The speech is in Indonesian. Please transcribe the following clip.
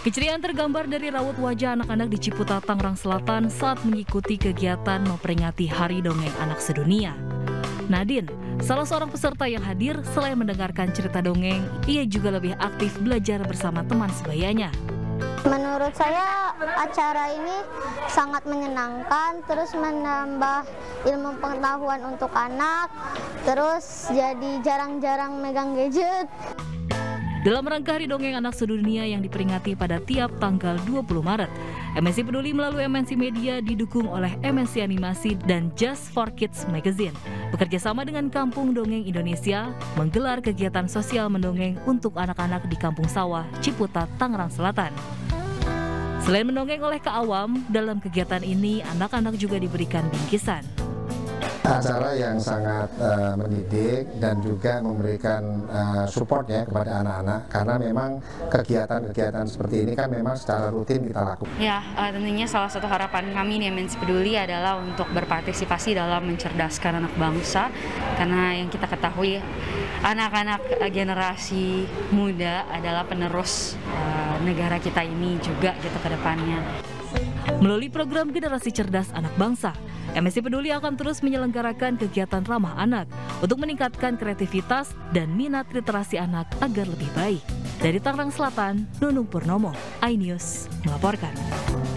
Keceriaan tergambar dari raut wajah anak-anak di Ciputat, Tangerang Selatan saat mengikuti kegiatan memperingati Hari Dongeng Anak Sedunia. Nadine, salah seorang peserta yang hadir, selain mendengarkan cerita dongeng, ia juga lebih aktif belajar bersama teman sebayanya. Menurut saya acara ini sangat menyenangkan, terus menambah ilmu pengetahuan untuk anak, terus jadi jarang-jarang megang gadget. Dalam rangka Hari Dongeng Anak Sedunia yang diperingati pada tiap tanggal 20 Maret, MNC Peduli melalui MNC Media didukung oleh MNC Animasi dan Just for Kids Magazine bekerja sama dengan Kampung Dongeng Indonesia menggelar kegiatan sosial mendongeng untuk anak-anak di Kampung Sawah, Ciputat, Tangerang Selatan. Selain mendongeng oleh kaawam, dalam kegiatan ini anak-anak juga diberikan bingkisan. Acara yang sangat mendidik dan juga memberikan supportnya kepada anak-anak, karena memang kegiatan-kegiatan seperti ini kan memang secara rutin kita lakukan. Ya, tentunya salah satu harapan kami di MNC Peduli adalah untuk berpartisipasi dalam mencerdaskan anak bangsa, karena yang kita ketahui anak-anak generasi muda adalah penerus negara kita ini juga gitu ke depannya. Melalui program Generasi Cerdas Anak Bangsa, MNC Peduli akan terus menyelenggarakan kegiatan ramah anak untuk meningkatkan kreativitas dan minat literasi anak agar lebih baik. Dari Tangerang Selatan, Nunung Purnomo, iNews melaporkan.